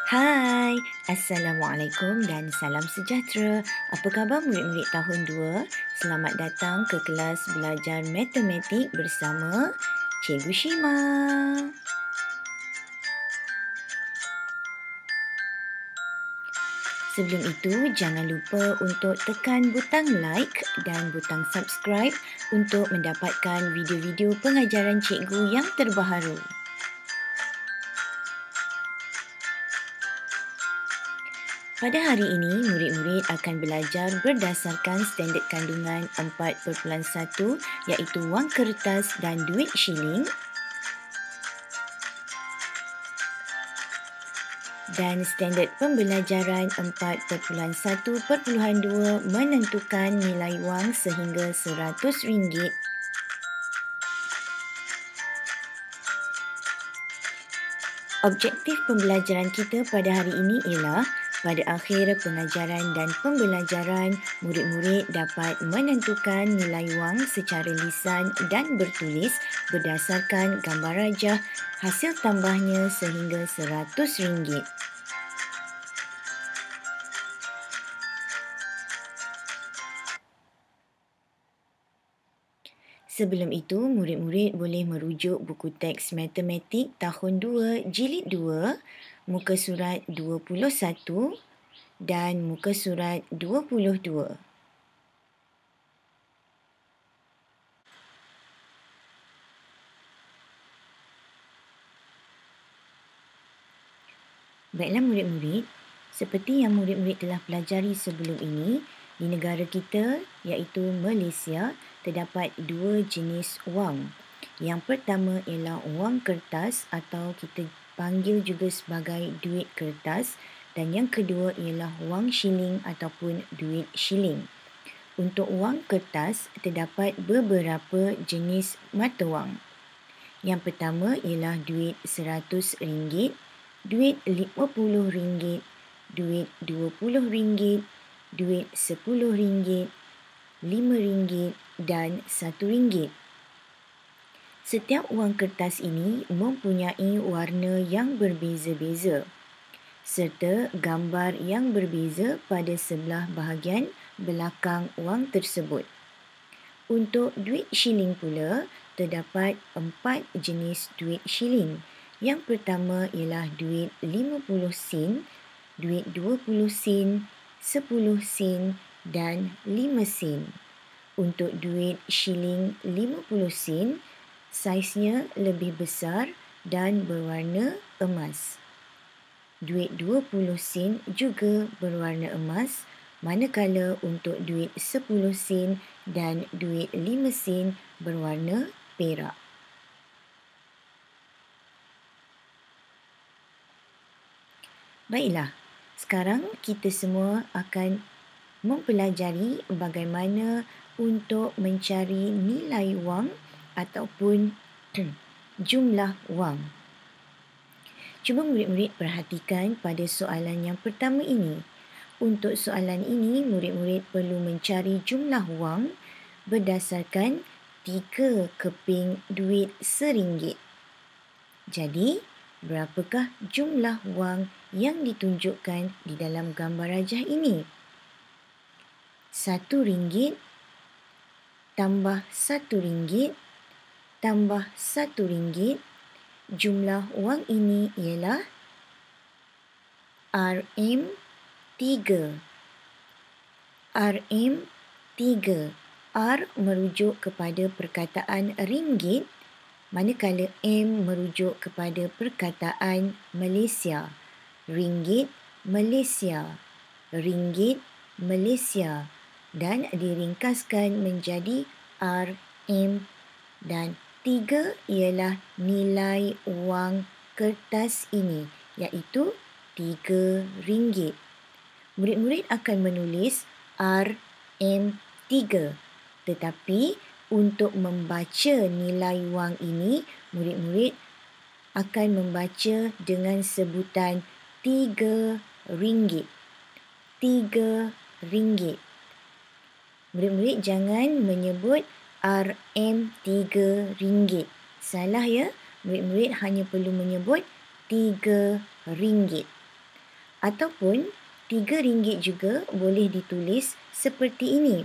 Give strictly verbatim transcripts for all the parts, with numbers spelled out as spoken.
Hai, Assalamualaikum dan salam sejahtera. Apa khabar murid-murid tahun dua? Selamat datang ke kelas belajar matematik bersama Cikgu Shima. Sebelum itu, jangan lupa untuk tekan butang like dan butang subscribe untuk mendapatkan video-video pengajaran cikgu yang terbaharu. Pada hari ini, murid-murid akan belajar berdasarkan standard kandungan empat perpuluhan satu iaitu wang kertas dan duit shilling dan standard pembelajaran empat perpuluhan satu perpuluhan dua menentukan nilai wang sehingga seratus ringgit. Objektif pembelajaran kita pada hari ini ialah pada akhir pengajaran dan pembelajaran, murid-murid dapat menentukan nilai wang secara lisan dan bertulis berdasarkan gambar rajah hasil tambahnya sehingga seratus ringgit. Sebelum itu, murid-murid boleh merujuk buku teks matematik tahun dua, jilid dua, muka surat dua puluh satu dan muka surat dua puluh dua. Baiklah murid-murid, seperti yang murid-murid telah pelajari sebelum ini, di negara kita iaitu Malaysia, terdapat dua jenis wang. Yang pertama ialah wang kertas atau kita panggil juga sebagai duit kertas dan yang kedua ialah wang shilling ataupun duit shilling. Untuk wang kertas, terdapat beberapa jenis mata wang. Yang pertama ialah duit seratus ringgit, duit lima puluh ringgit, duit dua puluh ringgit, duit sepuluh ringgit, lima ringgit dan satu ringgit. Setiap wang kertas ini mempunyai warna yang berbeza-beza serta gambar yang berbeza pada sebelah bahagian belakang wang tersebut. Untuk duit shilling pula, terdapat empat jenis duit shilling. Yang pertama ialah duit lima puluh sen, duit dua puluh sen, sepuluh sen dan lima sen. Untuk duit shilling lima puluh sen, saiznya lebih besar dan berwarna emas. Duit dua puluh sen juga berwarna emas, manakala untuk duit sepuluh sen dan duit lima sen berwarna perak. Baiklah, sekarang kita semua akan mempelajari bagaimana untuk mencari nilai wang ataupun jumlah wang. Cuba murid-murid perhatikan pada soalan yang pertama ini. Untuk soalan ini, murid-murid perlu mencari jumlah wang berdasarkan tiga keping duit seringgit. Jadi, berapakah jumlah wang yang ditunjukkan di dalam gambar rajah ini? Satu ringgit tambah satu ringgit tambah satu ringgit. Jumlah wang ini ialah R M tiga. R M tiga. R merujuk kepada perkataan ringgit, manakala M merujuk kepada perkataan Malaysia. Ringgit Malaysia. Ringgit Malaysia. Dan diringkaskan menjadi R M dan tiga ialah nilai wang kertas ini, iaitu tiga ringgit. Murid-murid akan menulis R M tiga. Tetapi untuk membaca nilai wang ini, murid-murid akan membaca dengan sebutan tiga ringgit. Tiga ringgit. Murid-murid jangan menyebut R M tiga ringgit. Salah ya. Murid-murid hanya perlu menyebut tiga ringgit. Ataupun tiga ringgit juga boleh ditulis seperti ini.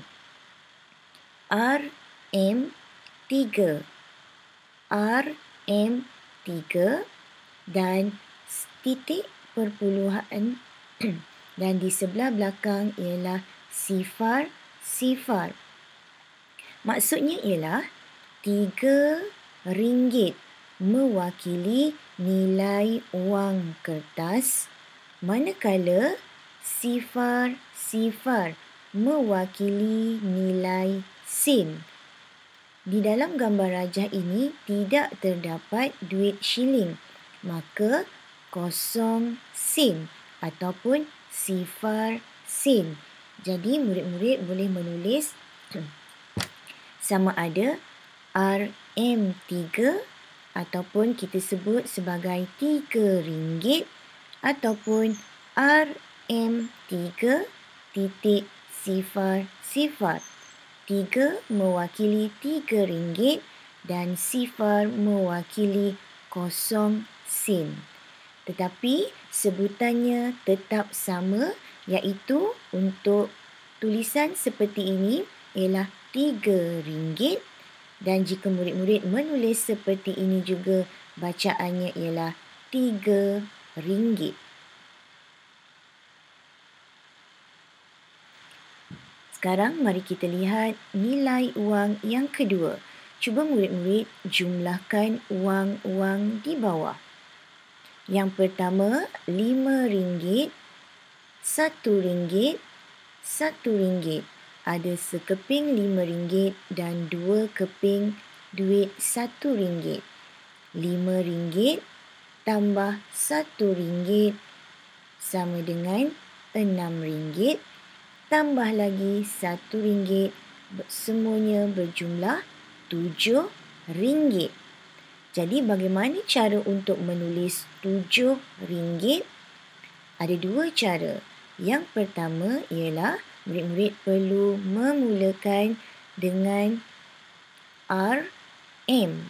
R M tiga. R M tiga dan titik perpuluhan dan di sebelah belakang ialah sifar sifar. Maksudnya ialah tiga ringgit mewakili nilai wang kertas, manakala sifar sifar mewakili nilai sen. Di dalam gambar rajah ini tidak terdapat duit shilling, maka kosong sen ataupun sifar sen. Jadi murid-murid boleh menulis sama ada R M tiga ataupun kita sebut sebagai tiga ringgit ataupun R M tiga titik sifar sifar. Tiga mewakili tiga ringgit dan sifar mewakili kosong sen. Tetapi sebutannya tetap sama, iaitu untuk tulisan seperti ini ialah tiga ringgit dan jika murid-murid menulis seperti ini juga bacaannya ialah tiga ringgit. Sekarang mari kita lihat nilai wang yang kedua. Cuba murid-murid jumlahkan wang-wang di bawah. Yang pertama, lima ringgit, satu ringgit, satu ringgit. Ada sekeping lima ringgit dan dua keping duit satu ringgit. Lima ringgit tambah satu ringgit sama dengan enam ringgit. Tambah lagi satu ringgit, semuanya berjumlah tujuh ringgit. Jadi bagaimana cara untuk menulis tujuh ringgit? Ada dua cara. Yang pertama ialah murid-murid perlu memulakan dengan R M.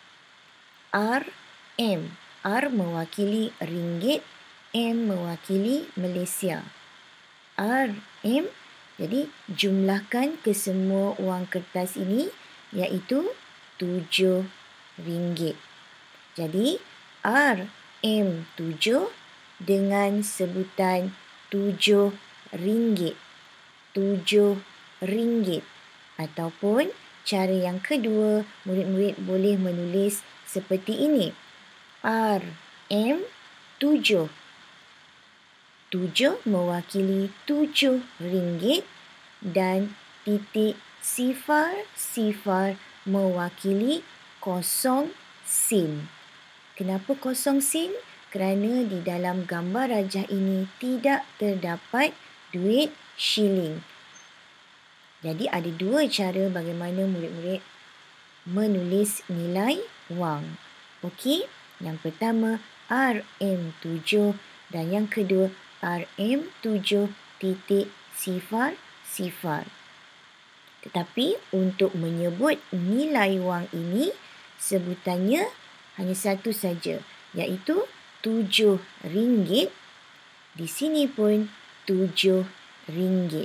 R M. R mewakili ringgit, M mewakili Malaysia. R M, jadi jumlahkan ke semua wang kertas ini iaitu tujuh ringgit. Jadi R M tujuh dengan sebutan tujuh ringgit. Tujuh ringgit. Ataupun cara yang kedua, murid-murid boleh menulis seperti ini. R M tujuh. Tujuh mewakili tujuh ringgit dan titik sifar sifar mewakili kosong sen. Kenapa kosong sen? Kerana di dalam gambar rajah ini tidak terdapat duit shilling. Jadi ada dua cara bagaimana murid-murid menulis nilai wang. Okey, yang pertama R M tujuh dan yang kedua R M tujuh titik sifar sifar. Tetapi untuk menyebut nilai wang ini, sebutannya hanya satu saja, iaitu tujuh ringgit. Di sini pun tujuh ringgit.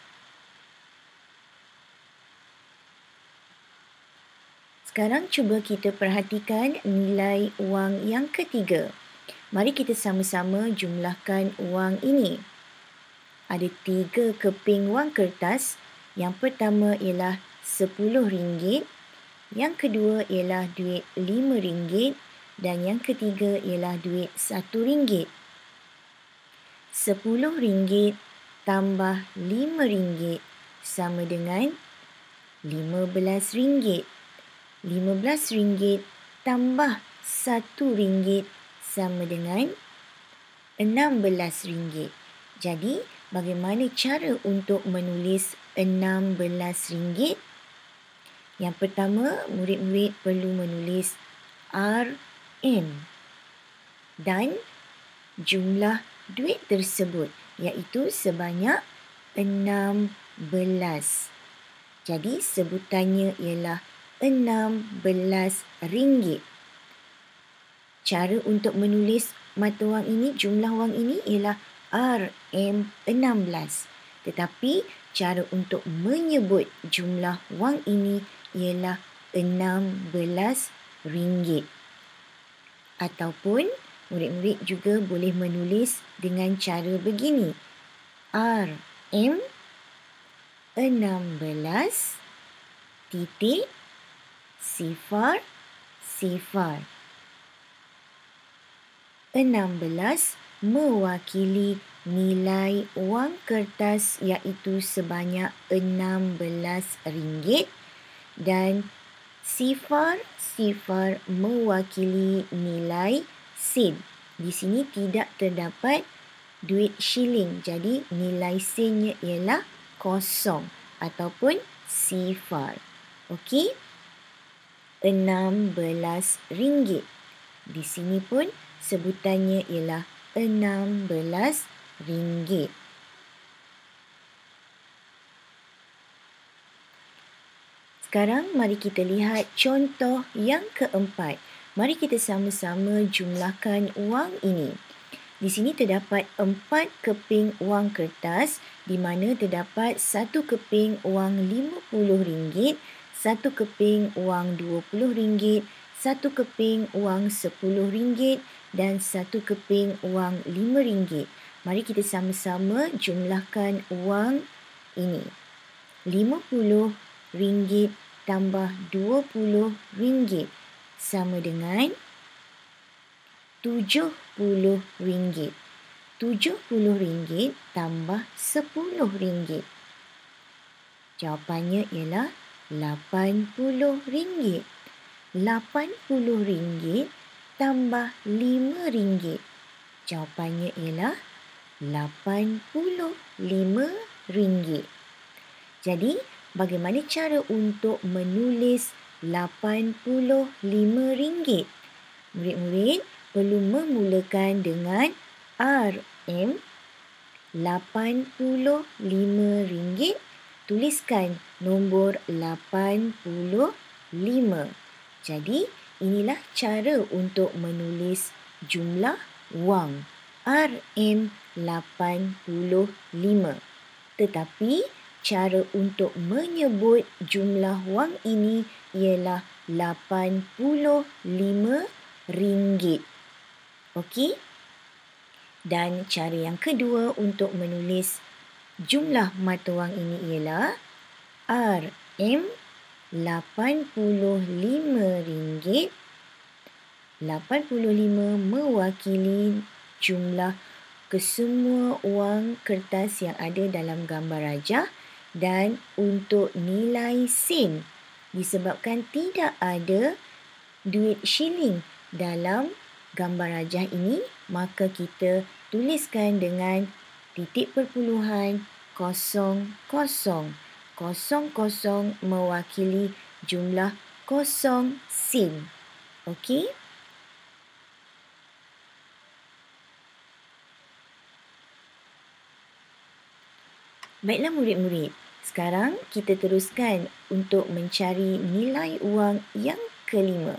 Sekarang cuba kita perhatikan nilai wang yang ketiga. Mari kita sama-sama jumlahkan wang ini. Ada tiga keping wang kertas. Yang pertama ialah sepuluh ringgit. Yang kedua ialah duit lima ringgit. Dan yang ketiga ialah duit satu ringgit. Sepuluh ringgit tambah lima ringgit sama dengan lima belas ringgit. Lima belas ringgit tambah satu ringgit sama dengan enam belas ringgit. Jadi, bagaimana cara untuk menulis enam belas ringgit? Yang pertama, murid-murid perlu menulis R M dan jumlah duit tersebut iaitu sebanyak enam belas. Jadi, sebutannya ialah enam belas ringgit. Cara untuk menulis mata wang ini, jumlah wang ini ialah R M enam belas. Tetapi cara untuk menyebut jumlah wang ini ialah enam belas ringgit. Ataupun murid-murid juga boleh menulis dengan cara begini. R M enam belas titik sifar sifar. enam belas mewakili nilai wang kertas iaitu sebanyak enam belas ringgit dan sifar sifar mewakili nilai sen. Di sini tidak terdapat duit shilling, jadi nilai sennya ialah kosong ataupun sifar. Okey, enam belas ringgit. Di sini pun sebutannya ialah enam belas ringgit. Sekarang mari kita lihat contoh yang keempat. Mari kita sama-sama jumlahkan wang ini. Di sini terdapat empat keping wang kertas di mana terdapat satu keping wang lima puluh ringgit, satu keping wang dua puluh ringgit, satu keping wang sepuluh ringgit dan satu keping wang lima ringgit. Mari kita sama-sama jumlahkan wang ini. lima puluh ringgit tambah dua puluh ringgit sama dengan tujuh puluh ringgit. tujuh puluh ringgit tambah sepuluh ringgit. Jawapannya ialah lapan puluh ringgit. lapan puluh ringgit tambah lima ringgit. Jawapannya ialah lapan puluh lima ringgit. Jadi, bagaimana cara untuk menulis lapan puluh lima ringgit? Murid-murid perlu memulakan dengan R M lapan puluh lima ringgit. Tuliskan nombor lapan puluh lima. Jadi, inilah cara untuk menulis jumlah wang R M lapan puluh lima. Tetapi, cara untuk menyebut jumlah wang ini ialah lapan puluh lima ringgit. Okey? Dan cara yang kedua untuk menulis jumlah mata wang ini ialah R M lapan puluh lima ringgit. lapan puluh lima mewakili jumlah kesemua wang kertas yang ada dalam gambar rajah dan untuk nilai sen disebabkan tidak ada duit shilling dalam gambar rajah ini, maka kita tuliskan dengan titik perpuluhan kosong kosong. Kosong kosong mewakili jumlah kosong sen. Okey? Baiklah murid-murid, sekarang kita teruskan untuk mencari nilai wang yang kelima.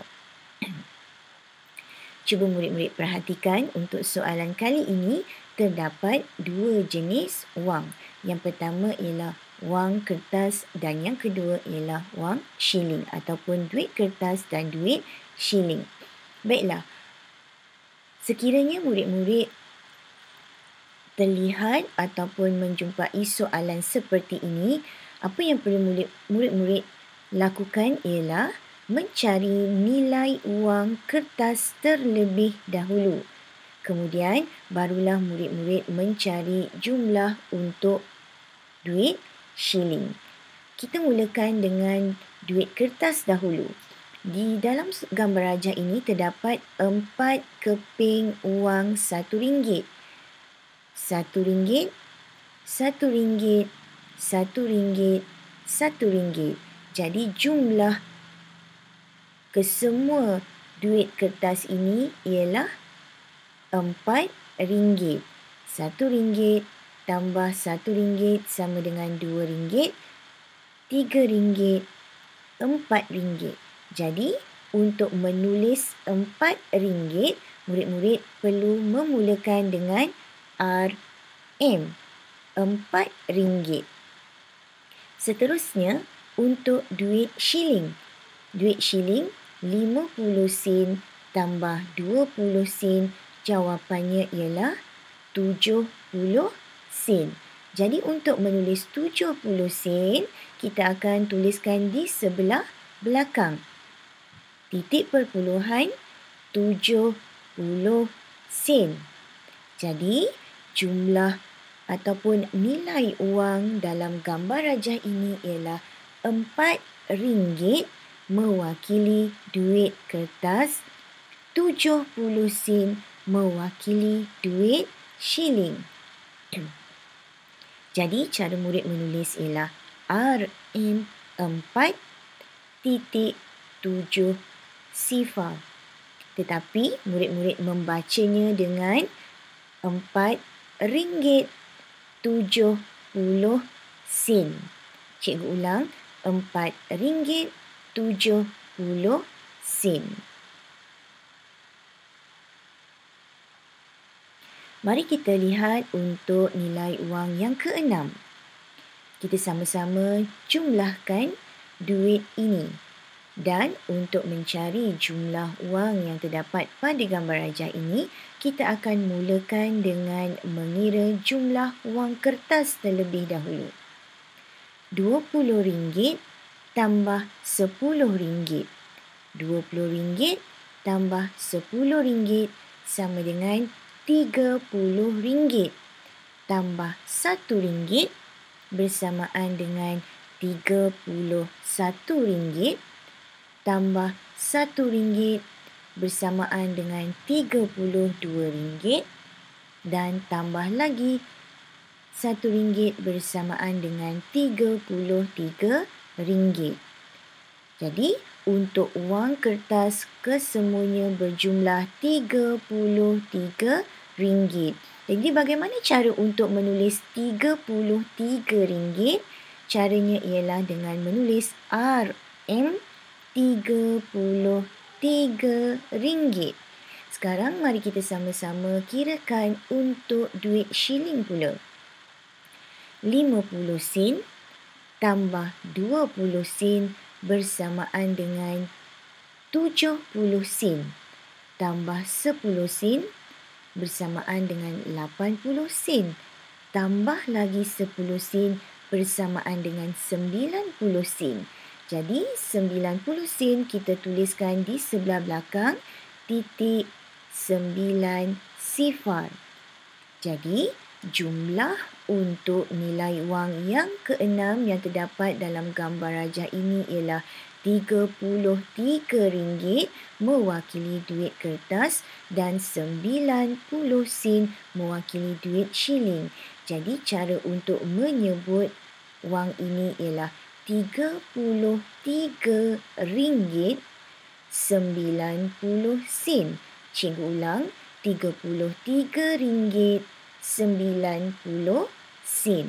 Cuba murid-murid perhatikan untuk soalan kali ini terdapat dua jenis wang. Yang pertama ialah wang kertas dan yang kedua ialah wang shilling ataupun duit kertas dan duit shilling. Baiklah, sekiranya murid-murid terlihat ataupun menjumpai soalan seperti ini, apa yang perlu murid-murid lakukan ialah mencari nilai wang kertas terlebih dahulu. Kemudian, barulah murid-murid mencari jumlah untuk duit shilling. Kita mulakan dengan duit kertas dahulu. Di dalam gambar rajah ini terdapat empat keping wang satu ringgit. Satu ringgit, satu ringgit, satu ringgit, satu ringgit. Jadi jumlah kesemua duit kertas ini ialah empat ringgit. Satu ringgit tambah satu ringgit sama dengan dua ringgit, tiga ringgit, empat ringgit. Jadi, untuk menulis empat ringgit, murid-murid perlu memulakan dengan R M, empat ringgit. Seterusnya, untuk duit shilling. Duit shilling, lima puluh sen tambah dua puluh sen. Jawapannya ialah tujuh puluh sen. Jadi untuk menulis tujuh puluh sen, kita akan tuliskan di sebelah belakang. Titik perpuluhan tujuh puluh sen. Jadi jumlah ataupun nilai wang dalam gambar rajah ini ialah empat ringgit mewakili duit kertas, tujuh puluh sen mewakili duit shilling. Jadi cara murid menulis ialah R M empat titik tujuh sifar. Tetapi murid-murid membacanya dengan empat ringgit tujuh puluh sen. Cikgu ulang, empat ringgit tujuh puluh sen. Mari kita lihat untuk nilai wang yang keenam. Kita sama-sama jumlahkan duit ini. Dan untuk mencari jumlah wang yang terdapat pada gambar rajah ini, kita akan mulakan dengan mengira jumlah wang kertas terlebih dahulu. dua puluh ringgit tambah sepuluh ringgit. dua puluh ringgit tambah sepuluh ringgit sama dengan tiga puluh ringgit. Tambah satu ringgit bersamaan dengan tiga puluh satu ringgit. Tambah satu ringgit bersamaan dengan tiga puluh dua ringgit. Dan tambah lagi satu ringgit bersamaan dengan tiga puluh tiga ringgit. Jadi, untuk wang kertas kesemuanya berjumlah tiga puluh tiga ringgit. Jadi, bagaimana cara untuk menulis tiga puluh tiga ringgit? Caranya ialah dengan menulis R M tiga puluh tiga ringgit. Sekarang mari kita sama-sama kirakan untuk duit shilling pula. lima puluh sen tambah dua puluh sen bersamaan dengan tujuh puluh sen. Tambah sepuluh sen bersamaan dengan lapan puluh sen. Tambah lagi sepuluh sen bersamaan dengan sembilan puluh sen. Jadi, sembilan puluh sen kita tuliskan di sebelah belakang titik sembilan sifar. Jadi, jumlah untuk nilai wang yang keenam yang terdapat dalam gambar rajah ini ialah tiga puluh tiga ringgit mewakili duit kertas dan sembilan puluh sen mewakili duit shilling. Jadi, cara untuk menyebut wang ini ialah tiga puluh tiga ringgit sembilan puluh sen. Cikgu ulang, tiga puluh tiga ringgit sembilan puluh sen.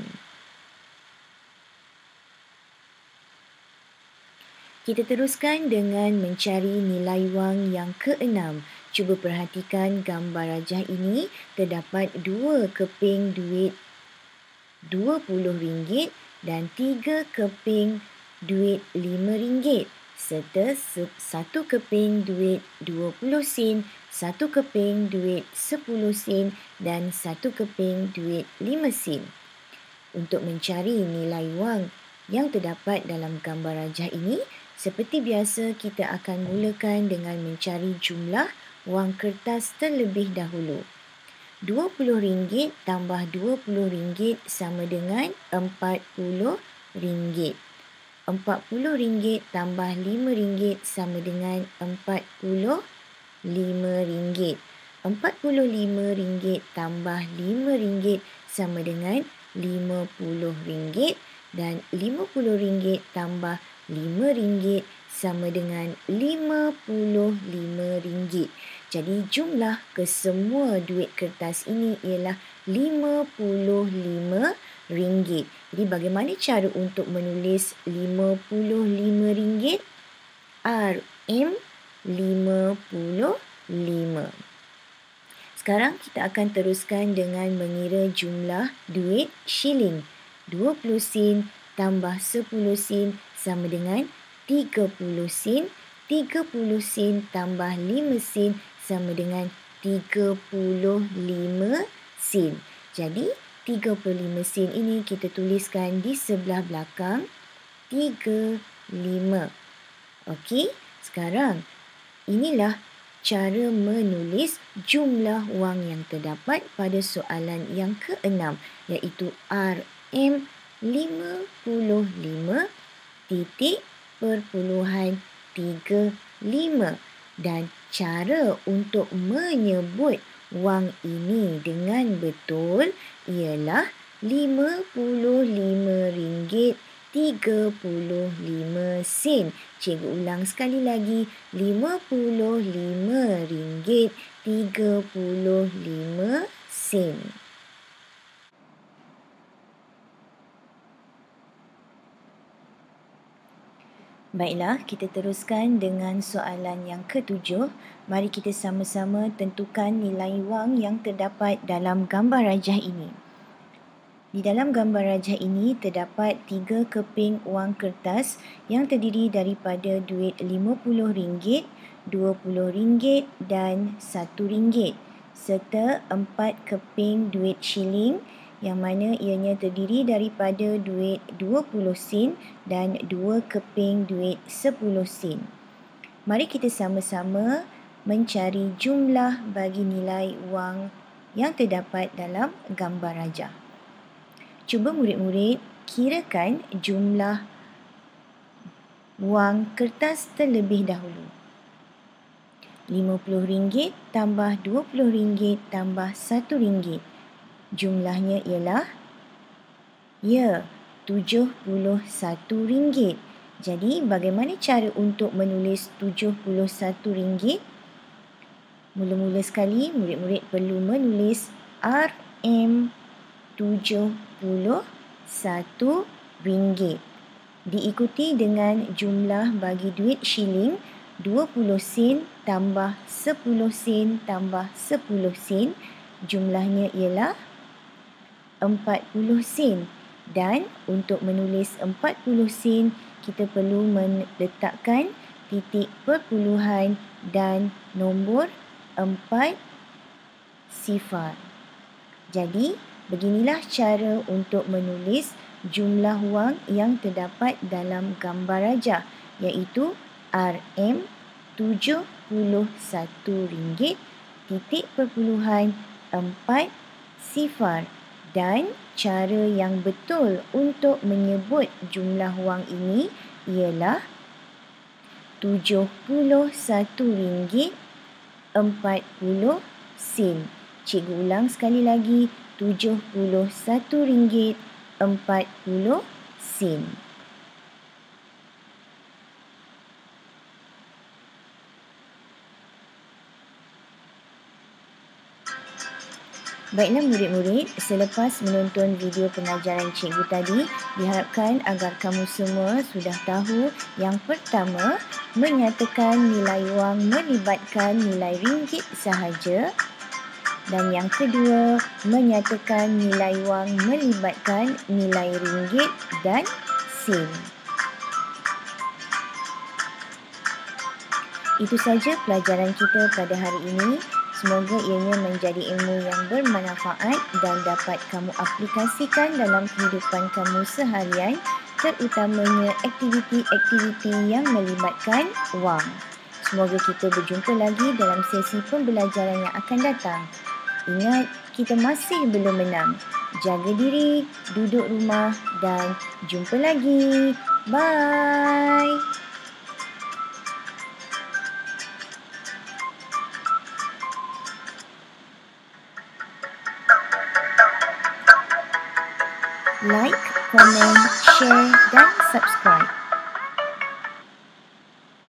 Kita teruskan dengan mencari nilai wang yang keenam. Cuba perhatikan gambar rajah ini. Terdapat dua keping duit dua puluh ringgit dan tiga keping duit lima ringgit serta satu keping duit dua puluh sen, satu keping duit sepuluh sen dan satu keping duit lima sen. Untuk mencari nilai wang yang terdapat dalam gambar rajah ini, seperti biasa kita akan mulakan dengan mencari jumlah wang kertas terlebih dahulu. dua puluh ringgit tambah dua puluh ringgit sama dengan empat puluh ringgit. empat puluh ringgit tambah lima ringgit sama dengan empat puluh lima ringgit. empat puluh lima ringgit tambah lima ringgit sama dengan lima puluh ringgit dan lima puluh ringgit tambah lima ringgit sama dengan lima puluh lima ringgit. Jadi jumlah kesemua duit kertas ini ialah lima puluh lima ringgit. Jadi bagaimana cara untuk menulis lima puluh lima ringgit? R M lima puluh lima. Sekarang kita akan teruskan dengan mengira jumlah duit shilling. dua puluh sen tambah sepuluh sen sama dengan tiga puluh sen. tiga puluh sen tambah lima sen sama dengan tiga puluh lima sen. Jadi, tiga puluh lima sen ini kita tuliskan di sebelah belakang tiga puluh lima. Okey, sekarang inilah cara menulis jumlah wang yang terdapat pada soalan yang keenam, iaitu R M lima puluh lima titik perpuluhan tiga lima. Dan cara untuk menyebut wang ini dengan betul ialah lima puluh lima ringgit tiga puluh lima sen. Cikgu ulang sekali lagi, lima puluh lima ringgit tiga puluh lima sen. Baiklah, kita teruskan dengan soalan yang ketujuh. Mari kita sama-sama tentukan nilai wang yang terdapat dalam gambar rajah ini. Di dalam gambar rajah ini terdapat tiga keping wang kertas yang terdiri daripada duit lima puluh ringgit, dua puluh ringgit dan satu ringgit, serta empat keping duit shilling yang mana ianya terdiri daripada duit dua puluh sen dan dua keping duit sepuluh sen. Mari kita sama-sama mencari jumlah bagi nilai wang yang terdapat dalam gambar rajah. Cuba murid-murid kirakan jumlah wang kertas terlebih dahulu. lima puluh ringgit tambah dua puluh ringgit tambah satu ringgit. Jumlahnya ialah, ya, tujuh puluh satu ringgit. Jadi, bagaimana cara untuk menulis tujuh puluh satu ringgit? Mula-mula sekali, murid-murid perlu menulis R M tujuh puluh satu ringgit. Diikuti dengan jumlah bagi duit shilling dua puluh sen tambah sepuluh sen tambah sepuluh sen. Jumlahnya ialah empat puluh sen. Dan untuk menulis empat puluh sen, kita perlu meletakkan titik perpuluhan dan nombor empat sifar. Jadi, beginilah cara untuk menulis jumlah wang yang terdapat dalam gambar rajah, iaitu R M tujuh puluh satu ringgit titik perpuluhan empat sifar. Dan cara yang betul untuk menyebut jumlah wang ini ialah tujuh puluh satu ringgit empat puluh sen. Cikgu ulang sekali lagi, tujuh puluh satu ringgit empat puluh sen. Baiklah murid-murid, selepas menonton video pengajaran cikgu tadi, diharapkan agar kamu semua sudah tahu yang pertama, menyatakan nilai wang melibatkan nilai ringgit sahaja. Dan yang kedua, menyatakan nilai wang melibatkan nilai ringgit dan sen. Itu saja pelajaran kita pada hari ini. Semoga ianya menjadi ilmu yang bermanfaat dan dapat kamu aplikasikan dalam kehidupan kamu seharian, terutamanya aktiviti-aktiviti yang melibatkan wang. Semoga kita berjumpa lagi dalam sesi pembelajaran yang akan datang. Ingat, kita masih belum menang. Jaga diri, duduk rumah dan jumpa lagi. Bye! Like, komen, share dan subscribe.